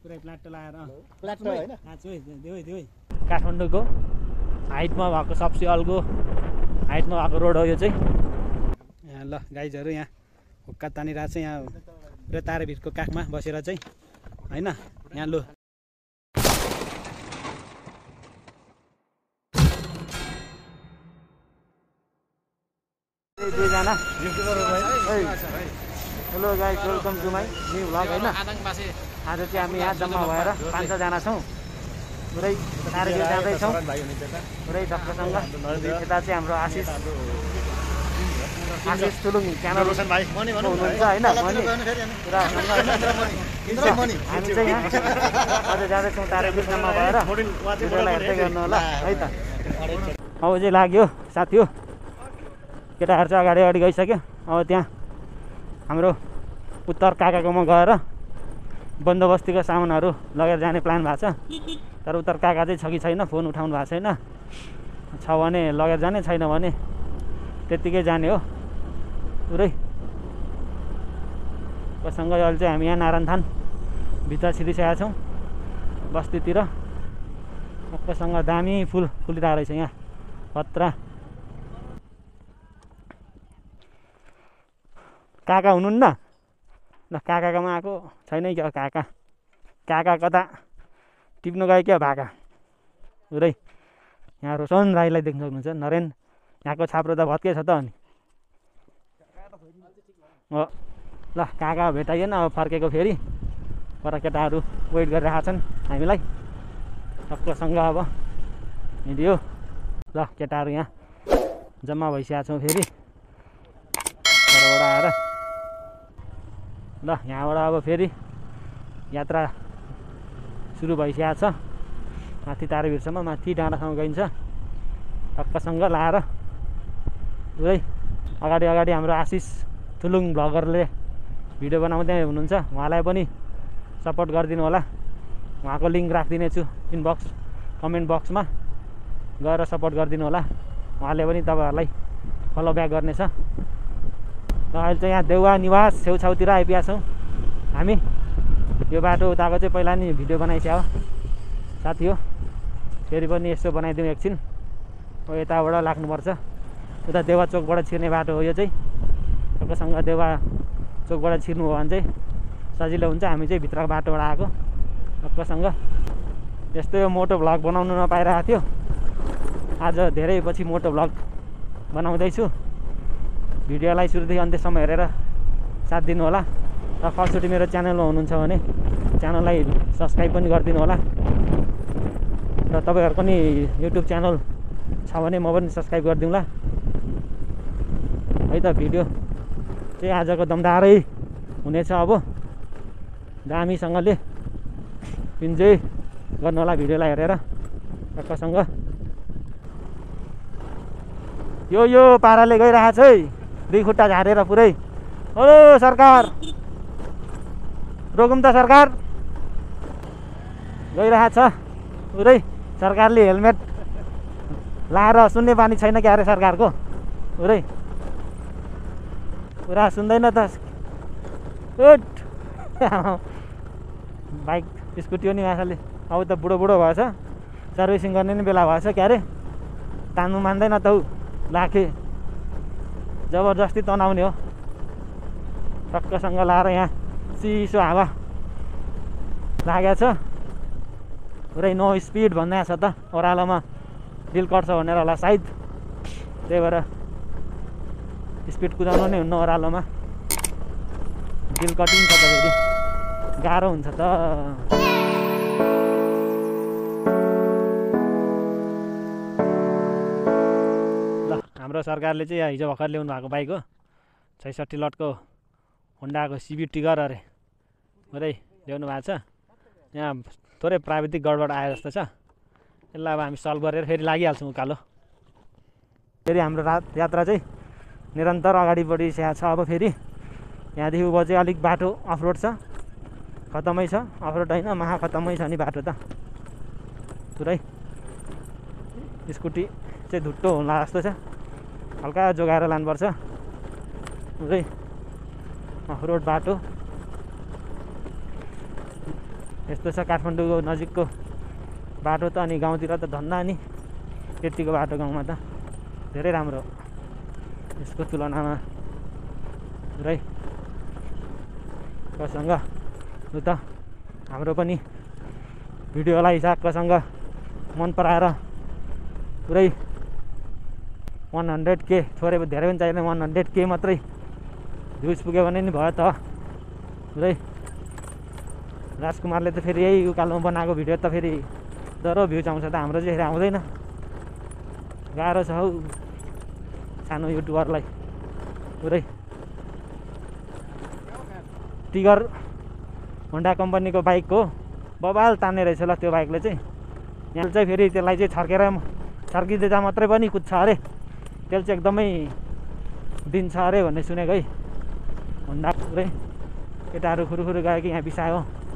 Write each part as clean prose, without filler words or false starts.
पुरै प्लाट लाएर प्लाट हैन देऊ काठमाडौँको हाइटमा भएको सबसे अल्गो हाइटमा भएको रोड हो यो चाहिँ। यहाँ ल गाइजहरू यहाँ हुक्का तानिरहेको छ यहाँ र तारेभिरको काखमा बसेर चाहिँ हैन। यहाँ लो दुईजना hello guys welcome to my new vlog हैन। आज चाहिँ हामी यहाँ जम्मा भएर 5-6 जना छौँ। पुरै तारेभिर जाँदैछौँ पुरै ढक्कसँग। यता चाहिँ हाम्रो आशिष तुलुङ च्यानल हुनुहुन्छ हैन। हामी चाहिँ यहाँ अझ जाँदैछौँ तारेभिर जम्मा भएर भिडियोलाई हेर्दै गर्नु होला है त। अब चाहिँ लाग्यो साथी हो केटाहरू चाहिँ अगाडि अगाडि गइसक्यो। अब त्यहाँ हाम्रो उत्तर काकाकोमा गएर बन्दोबस्तीको सामानहरू लगेर जाने प्लान भएको छ। तर उत्तर काका चाहिँ छ कि छैन फोन उठाउनु भएको छैन। छ भने लगेर जाने छैन भने त्यत्तिकै जाने हो पुरै। कोसँग अहिले चाहिँ हामी यहाँ नारायणथान भित्र छिरिसकेका छौँ बस्तीतिर। कोसँग दामी फुल फुलिरहेको रहेछ यहाँ खतरा। काका हुनुहुन्न ल काकाकोमा आएको छैन क्या काका। काका कता टिप्नु गयो क्या भाका पुरै। यहाँ रोशन राईलाई देख्न सक्नुहुन्छ नरेन यहाँको छाप्रो त भत्कै छ त अनि। ल काका भेटाइएन अब फर्केको फेरि पर केटाहरू वेट गरिरहेका छन् हामीलाई सबैसँग। अब हिँड्यो ल केटाहरू यहाँ जम्मा भइसकेका छौँ फेरि घरबाट आएर। ल यहाँबाट अब फेरि यात्रा सुरु भइसकेको छ माथि तारेभिरसम्म। माथि डाँडासम्म गइन्छ टक्कसँग लाएर पुरै। अगाडि अगाडि हाम्रो आशिष तुलुङ भ्लगरले भिडियो बनाउँदै हुनुहुन्छ। उहाँलाई पनि सपोर्ट गरिदिनु होला। उहाँको लिङ्क राखिदिने छु इनबक्स कमेन्ट बक्समा गएर सपोर्ट गरिदिनु होला। उहाँले पनि तपाईँहरूलाई फलो ब्याक गर्नेछ। र अहिले चाहिँ यहाँ देउवा निवास छेउछाउतिर आइपुगेका छौँ हामी। यो बाटो उताको चाहिँ पहिला नि भिडियो बनाइसक्यो साथी हो। फेरि पनि यसो बनाइदिउँ एकछिन। अब यताबाट लाग्नुपर्छ उता देउवा चोकबाट छिर्ने बाटो हो यो चाहिँ। तपाईँसँग देउवा चोकबाट छिर्नु हो भने चाहिँ सजिलो हुन्छ। हामी चाहिँ भित्रको बाटोबाट आएको तपाईँसँग। यस्तो यो मोटो भ्लग बनाउनु नपाइरहेको थियो। आज धेरै पछि मोटो भ्लग बनाउँदैछु। भिडियोलाई सुरुदेखि अन्त्यसम्म हेरेर साथ दिनु होला। र फर्स्टचोटि मेरो च्यानलमा हुनुहुन्छ भने च्यानललाई सब्सक्राइब पनि गरिदिनु होला। र तपाईँहरूको नि युट्युब च्यानल छ भने म पनि सब्सक्राइब गरिदिउँला है त। भिडियो चाहिँ आजको दमदारै हुनेछ। अब दामीसँगले इन्जोय गर्नु होला भिडियोलाई हेरेर टक्कसँग। यो पाराले गइरहेको छ है 2 खुट्टा झारेर पुरै। हेलो सरकार रोकौँ त सरकार। गइरहेको छ पुरै। सरकारले हेलमेट लाएर सुन्ने बानी छैन क्या अरे सरकारको पुरै। पुरा सुन्दैन त उठ बाइक स्कुटी हो नि माछाले। अब त बुढो भएछ सर्भिसिङ गर्ने नि बेला भएछ क्या अरे। तान्नु मान्दैन त ऊ लाखे जबरजस्ती तनाउने हो टक्कसँग लाएर। यहाँ चिसो हावा लागेको छ पुरै। नो स्पिड भन्दै छ त ओह्रालोमा डिल कट्छ भनेर होला सायद। त्यही भएर स्पिड कुदाउनु नै हुन्न ओह्रालोमा। डिल कटिङ छ त फेरि गाह्रो हुन्छ त। ल हाम्रो सरकारले चाहिँ हिजो भर्खर ल्याउनु भएको बाइक हो 66 लटको होन्डाको सिबी टिगर अरे पुरै ल्याउनु भएको छ। यहाँ थोरै प्राविधिक गडबड आए जस्तो छ। यसलाई अब हामी सल्भ गरेर फेरि लागिहाल्छौँ उकालो। फेरि हाम्रो यात्रा चाहिँ निरन्तर अगाडि बढिसकेको छ। अब फेरि यहाँदेखि उँभो चाहिँ अलिक बाटो अफरोड छ खतमै छ। अफरोड होइन महा खतमै छ नि बाटो त पुरै। स्कुटी चाहिँ धुट्टो होला जस्तो छ हल्का जोगाएर लानुपर्छ पुरै अफरोड बाटो। यस्तो छ काठमाडौँको नजिकको बाटो त। अनि गाउँतिर त धन्दा नि त्यतिको बाटो गाउँमा त धेरै राम्रो हो यसको तुलनामा पुरै। कसँग लु त हाम्रो पनि भिडियोलाई साकसँग मन पराएर पुरै 100K थोरै धेरै पनि चाहिँदैन 100K मात्रै भ्युज पुग्यो भने नि भयो त पुरै। राजकुमारले त फेरि यही उकालोमा बनाएको भिडियो त फेरि डरो भ्युज आउँछ त, हाम्रो चाहिँ फेरि आउँदैन। गाह्रो छ हौ सानो युट्युबरलाई पुरै। टिगर होन्डा कम्पनीको बाइक हो, बबाल तान्ने रहेछ ल त्यो बाइकले चाहिँ। यहाँ चाहिँ फेरि त्यसलाई चाहिँ छर्किँदा मात्रै पनि कुद्छ अरे, त्यसले चाहिँ एकदमै दिन्छ अरे भन्ने सुनेको है होन्डा पुरै। केटाहरू खुरुखुरु गयो कि यहाँ बिसायो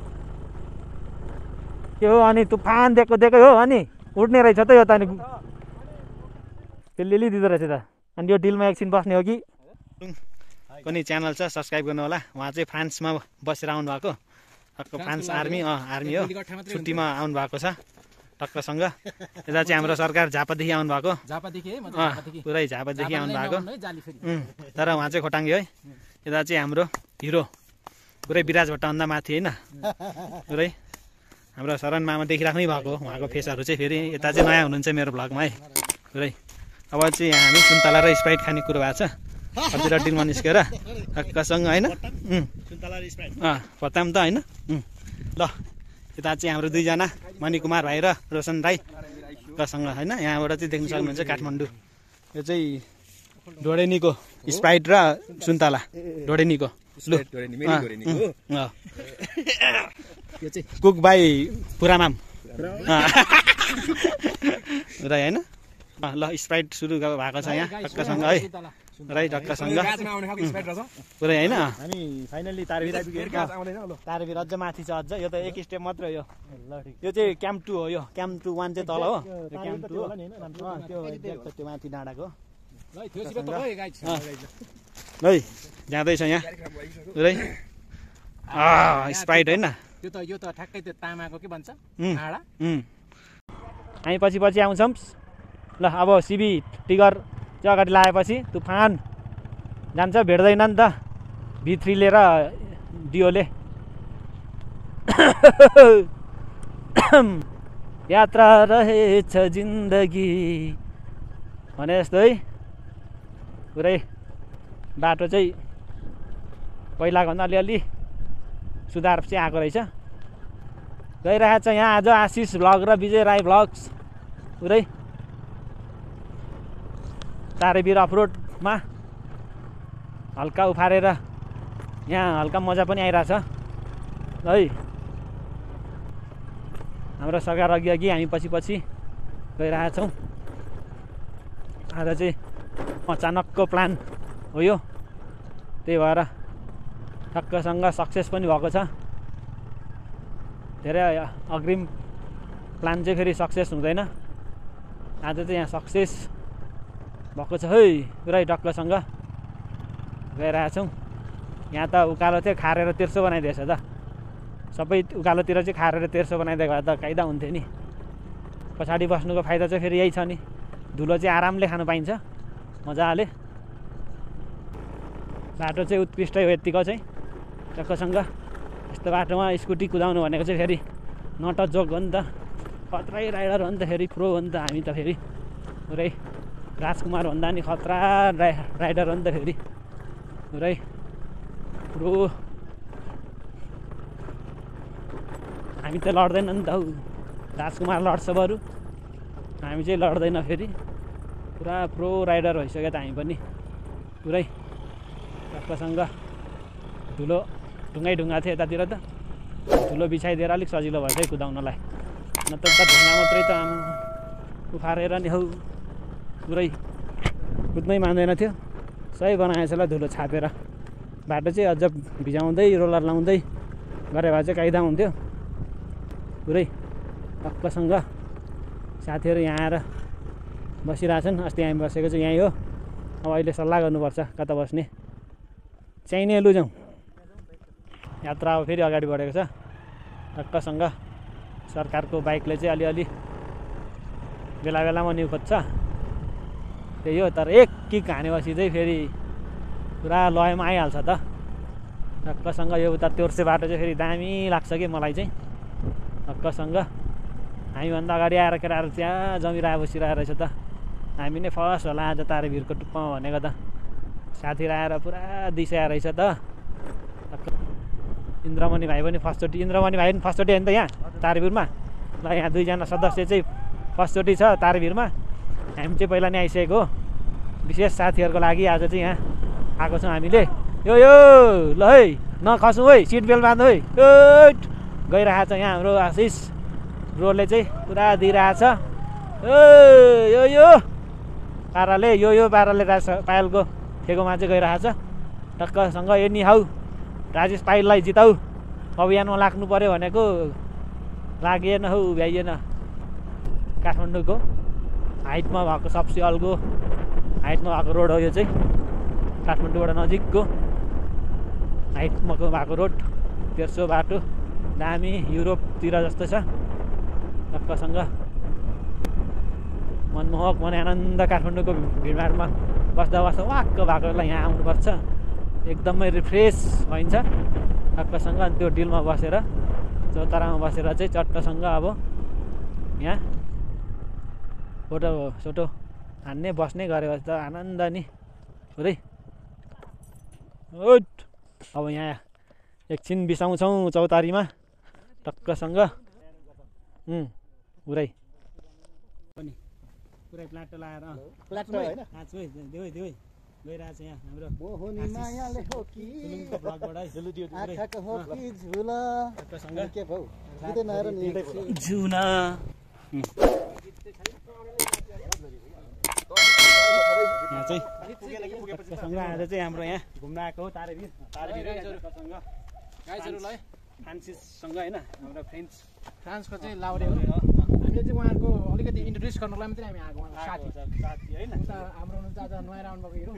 के हो। अनि तुफान दिएकै हो अनि उड्ने रहेछ त यो त। अनि त्यसले लिइदिँदो रहेछ त। अनि यो डिलमा एकछिन बस्ने हो कि पनि च्यानल छ सब्सक्राइब गर्नु होला। उहाँ चाहिँ फ्रान्समा बसेर आउनु भएको, टक्क फ्रान्स आर्मी हो, छुट्टीमा आउनु भएको छ टक्कसँग। यता चाहिँ हाम्रो सरकार झापादेखि आउनु भएको, पुरै झापादेखि आउनु भएको, तर उहाँ चाहिँ खोटाङ्गे है। यता चाहिँ हाम्रो हिरो पुरै विराज भट्टभन्दा माथि होइन पुरै। हाम्रो शरण मामा देखिराख्नै भएको उहाँको फेसहरू चाहिँ। फेरि यता चाहिँ नयाँ हुनुहुन्छ मेरो भ्लगमा है पुरै। अब चाहिँ यहाँ हामी सुन्तला र स्प्राइट खाने कुरो भएको छ कतिवटा डिलमा निस्केर टक्कसँग होइन। पत्ता पनि त होइन। ल यता चाहिँ हाम्रो दुईजना मणिकुमार भाइ र रोशन राई कसँग होइन। यहाँबाट चाहिँ देख्न सक्नुहुन्छ काठमाडौँ। यो चाहिँ ढोडेनीको स्प्राइट र सुन्तला ढोडेनीको कुक बाई पुरामाम राई होइन। ल स्प्राइट सुरु भएको छ यहाँ टक्कसँग है राई टक्कसँग पुरै होइन। हामी फाइनल्ली तारभिर अझ माथि छ, अझ यो त एक स्टेप मात्रै हो। यो चाहिँ क्याम्प 2 हो, यो क्याम्प 2 1 चाहिँ तल हो, क्याम्प 2 हो त्यो माथि डाँडाको है जाँदैछ यहाँ पुरै। स्प्राइट होइन यो त ठ्याक्कै त्यो तामाको के भन्छ आडा। हामी पछि आउँछौँ ल। अब सिबी टिगर चाहिँ अगाडि लगाएपछि तुफान जान्छ, भेट्दैन नि त V3 ले र डिओले। यात्रा रहेछ जिन्दगी भने जस्तो है पुरै। बाटो चाहिँ पहिलाको भन्दा अलिअलि सुधार चाहिँ आएको रहेछ। गइरहेको छ यहाँ आज आशिष भ्लग र विजय राई भ्लग्स पुरै। तारेभिर अफरोडमा हल्का उफारेर यहाँ हल्का मजा पनि आइरहेछ है। हाम्रो सरकार अघि हामी पछि गइरहेछौँ। आज चाहिँ अचानकको प्लान हो यो, त्यही भएर टक्कसँग सक्सेस पनि भएको छ। धेरै अग्रिम प्लान चाहिँ फेरि सक्सेस हुँदैन। आज चाहिँ यहाँ सक्सेस भएको छ है पुरै। टक्कसँग गइरहेछौँ। यहाँ त उकालो थियो खारेर तेर्सो बनाइदिएछ त, सबै उकालोतिर चाहिँ खारेर तेर्सो बनाइदिएको भए त कायदा हुन्थ्यो नि। पछाडि बस्नुको फाइदा चाहिँ फेरि यही छ नि, धुलो चाहिँ आरामले खानु पाइन्छ मजाले। बाटो चाहिँ उत्कृष्ट हो यत्तिको चाहिँ टक्कसँग। यस्तो बाटोमा स्कुटी कुदाउनु भनेको चाहिँ फेरि नट अ जोक हो नि त, खतरै राइडर हो नि त फेरि, प्रो हो नि त हामी त फेरि पुरै। राजकुमार भन्दा नि खतरा राइडर हो नि त फेरि पुरै प्रो। हामी त लड्दैन नि त हौ, राजकुमार लड्छ बरु, हामी चाहिँ लड्दैन फेरि। पुरा प्रो राइडर भइसक्यो त हामी पनि पुरै। टक्कसँग धुलो ढुङ्गा थियो यतातिर त, धुलो बिछाइदिएर अलिक सजिलो भएछ है कुदाउनलाई। नत्र त ढुङ्गा मात्रै त आमा उखारेर नि हौ पुरै कुद्नै मान्दैन थियो। सही बनाएछ ल धुलो छापेर। बाटो चाहिँ अझ भिजाउँदै रोलर लाउँदै गरे भए चाहिँ कायदा हुन्थ्यो पुरै। टक्कसँग साथीहरू यहाँ आएर बसिरहेछन्। अस्ति हामी बसेको चाहिँ यहीँ हो। अब अहिले सल्लाह गर्नुपर्छ कता बस्ने, चाहिने लु जाउँ। यात्रा अब फेरि अगाडि बढेको छ टक्कसँग सरकारको बाइकले चाहिँ अलिअलि बेला बेलामा न्यु खोज्छ त्यही हो। तर एक किक हानेपछि चाहिँ फेरि पुरा लयमा आइहाल्छ त टक्कसँग। यो उता तोर्से बाटो चाहिँ फेरि दामी लाग्छ कि मलाई चाहिँ टक्कसँग। हामीभन्दा अगाडि आएर केटाहरू त्यहाँ जमिरहेको बसिरहेको रहेछ त। हामी नै फर्स्ट होला आज तारेभिरको टुप्पामा भनेको त। साथीहरू आएर पुरा दिसाएर रहेछ त। इन्द्रमणि भाइ पनि फर्स्टचोटि, इन्द्रमणि भाइ पनि फर्स्टचोटि होइन त यहाँ तारेभिरमा। ल यहाँ दुईजना सदस्य चाहिँ फर्स्टचोटि छ तारेभिरमा। हामी चाहिँ पहिला नै आइसकेको हो। विशेष साथीहरूको लागि आज चाहिँ यहाँ आएको छौँ हामीले। यो ल है नखसौँ है, सिट बेल्ट बाँध्नु है। गइरहेको छ यहाँ हाम्रो आशिष रोडले चाहिँ पुरा दिइरहेछ। यो पाराले यो पाराले पायलको ठेकोमा चाहिँ गइरहेछ टक्कसँग। एनी हाउ राजेश पायललाई जिताउ अभियानमा लाग्नु पर्यो भनेको लागेन हौ भ्याइएन। काठमाडौँको हाइटमा भएको सबसे अल्गो हाइटमा भएको रोड हो यो चाहिँ। काठमाडौँबाट नजिकको हाइटमा भएको रोड, तेर्सो बाटो, दामी युरोपतिर जस्तो छ टक्कसँग। मनमोहक मन आनन्द काठमाडौँको भिडभाडमा बस्दा बस्दा वाक्क भएकोलाई यहाँ आउनुपर्छ, एकदमै रिफ्रेस भइन्छ टक्कसँग। अनि त्यो डिलमा बसेर चौतारामा बसेर चाहिँ चट्टसँग अब यहाँ फोटो हान्ने बस्ने गरेपछि त आनन्द नि हुँदै। अब यहाँ एकछिन बिसाउँछौँ चौतारीमा टक्कसँग। पुरै पनि पुरै प्लाटो लगाएर प्लाटो होइन देऊ गइरहेछ यहाँ हाम्रो मायाले हो कि ब्लगबाट है आँखाको हो कि झुला टक्कसँग के भौ जित्दैन र नि जुना। यहाँ चाहिँ टक्कसँग आज चाहिँ हाम्रो यहाँ घुम्न आएको हो तारेभिर टक्कसँग। गाइजहरुलाई फ्रान्सिससँग होइन हाम्रो फ्रान्सको चाहिँ लाउरे हो। हामीले चाहिँ उहाँहरूको अलिकति इन्ट्रोड्युस गर्नुलाई मात्रै हामी आएको साथी होइन। उता हाम्रो हुनुहुन्छ आज नयाँ राउन्डको हिरो।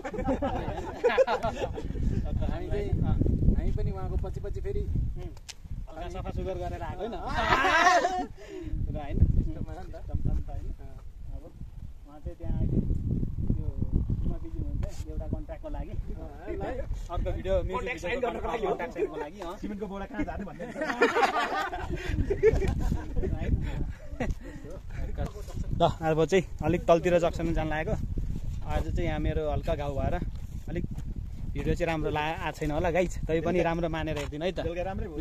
हामी पनि उहाँको पछि पछि फेरि सफा सुग्घर गरेर आएको होइन होइन अब उहाँ चाहिँ त्यहाँ अहिले त्यो बिजी हुनुहुन्छ एउटा कन्ट्र्याक्टको लागि, अर्को भिडियो म्युजिक कन्ट्र्याक्टको लागि सिमेन्टको बोरा कहाँ जाने भन्दै ल। अब चाहिँ अलिक तलतिर जक्सन जान लागेको। आज चाहिँ यहाँ मेरो हल्का घाउ भएर अलिक भिडियो चाहिँ राम्रो आएको छैन होला गाइज, तै पनि राम्रो मानेर हेरिदिनु है त ल।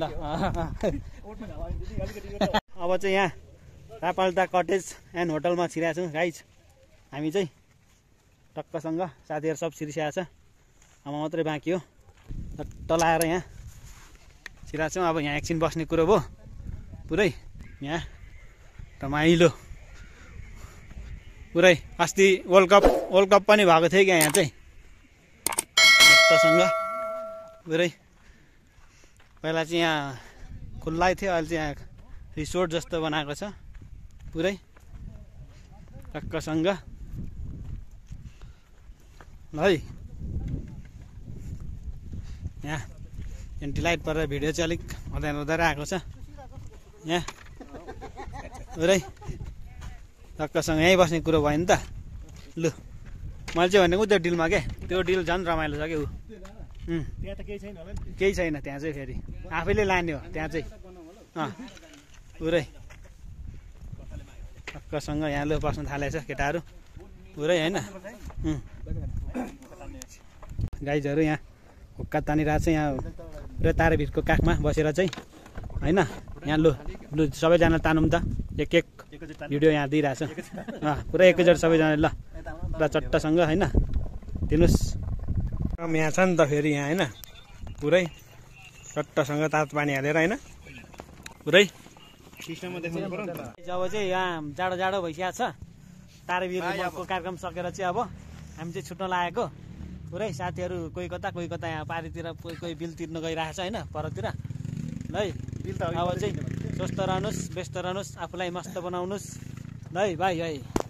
अब चाहिँ यहाँ रापाल्टा कटेज एन्ड होटलमा छिरेको छौँ गाइज हामी चाहिँ टक्कसँग। साथीहरू सब छिरिसकेको छ, अब मात्रै बाँकी हो। टलाएर यहाँ छिरेको छौँ। अब यहाँ एकछिन बस्ने कुरो भयो पुरै यहाँ रमाइलो पुरै। अस्ति वर्ल्ड कप पनि भएको थियो क्या यहाँ चाहिँ टक्कसँग पुरै। पहिला चाहिँ यहाँ खुल्लै थियो, अहिले चाहिँ यहाँ रिसोर्ट जस्तो बनाएको छ पुरै टक्कसँग ल है। यहाँ एन्टिलाइट परेर भिडियो चाहिँ अलिक हँदाएर आएको छ यहाँ पुरै टक्कसँग। यहीँ बस्ने कुरो भयो नि त। लु मैले चाहिँ भनेको त्यो डिलमा के त्यो डिल झन् रमाइलो छ कि ऊ त्यहाँ त केही छैन त्यहाँ चाहिँ फेरि आफैले लाने हो त्यहाँ चाहिँ पुरै टक्कसँग। यहाँ लु बस्नु थालेछ केटाहरू पुरै होइन। गाइजहरू यहाँ हुक्का तानिरहेको छ यहाँ पुरै तारेभिरको काखमा बसेर चाहिँ होइन। यहाँ लु सबैजना तानौँ त एक भिडियो यहाँ दिइरहेछ पुरै एकैचोटि सबैजना ल पुरा चट्टसँग होइन दिनुहोस्। यहाँ छ नि त फेरि यहाँ होइन पुरै चट्टसँग तातो पानी हालेर होइन पुरै। जब चाहिँ यहाँ जाडो भइसकेको छ तारेभिरको कार्यक्रम सकेर चाहिँ अब हामी चाहिँ छुट्न लागेको पुरै। साथीहरू कोही कता यहाँ पारीतिर कोही बिल तिर्न गइरहेछ होइन परतिर ल है। अब चाहिँ स्वस्थ रहनुहोस्, व्यस्त रहनुहोस्, आफूलाई मस्त बनाउनुहोस् ल है भाइ है।